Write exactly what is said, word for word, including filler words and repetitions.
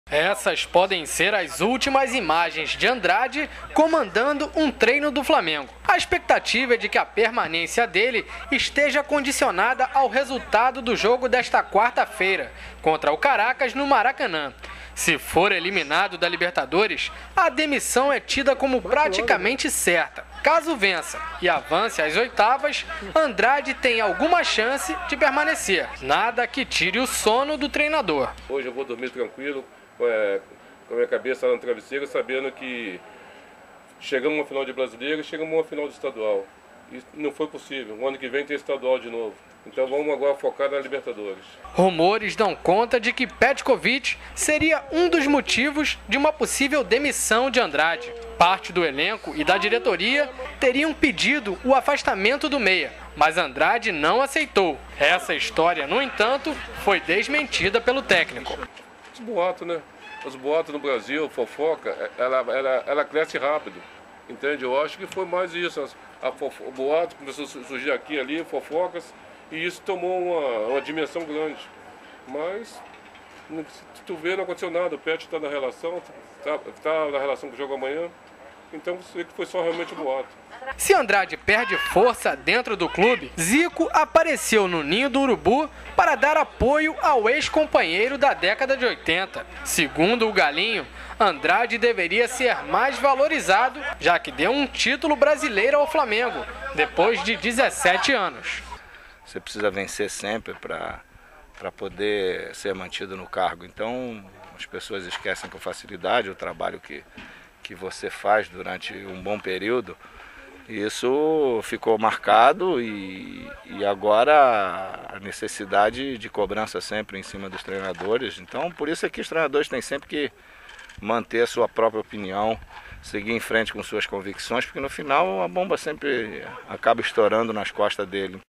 Essas podem ser as últimas imagens de Andrade comandando um treino do Flamengo. A expectativa é de que a permanência dele esteja condicionada ao resultado do jogo desta quarta-feira, contra o Caracas no Maracanã. Se for eliminado da Libertadores, a demissão é tida como praticamente certa. Caso vença e avance às oitavas, Andrade tem alguma chance de permanecer. Nada que tire o sono do treinador. Hoje eu vou dormir tranquilo, é, com a minha cabeça no travesseiro, sabendo que chegamos a uma final de brasileiro e chegamos a uma final de estadual. Isso não foi possível. O ano que vem tem estadual de novo. Então vamos agora focar na Libertadores. Rumores dão conta de que Petkovic seria um dos motivos de uma possível demissão de Andrade. Parte do elenco e da diretoria teriam pedido o afastamento do meia, mas Andrade não aceitou. Essa história, no entanto, foi desmentida pelo técnico. Os boatos, né? Os boatos no Brasil, fofoca, ela, ela, ela cresce rápido. Entende? Eu acho que foi mais isso. A fofo, o boato começou a surgir aqui e ali, fofocas, e isso tomou uma, uma dimensão grande. Mas, se tu vê, não aconteceu nada. O Pet está na relação, está tá na relação com o jogo amanhã. Então, foi só realmente um boato. Se Andrade perde força dentro do clube, Zico apareceu no Ninho do Urubu para dar apoio ao ex-companheiro da década de oitenta. Segundo o Galinho, Andrade deveria ser mais valorizado, já que deu um título brasileiro ao Flamengo, depois de dezessete anos. Você precisa vencer sempre para para poder ser mantido no cargo. Então, as pessoas esquecem com facilidade o trabalho que, que você faz durante um bom período. Isso ficou marcado e, e agora a necessidade de cobrança sempre em cima dos treinadores. Então, por isso é que os treinadores têm sempre que manter a sua própria opinião, seguir em frente com suas convicções, porque no final a bomba sempre acaba estourando nas costas dele.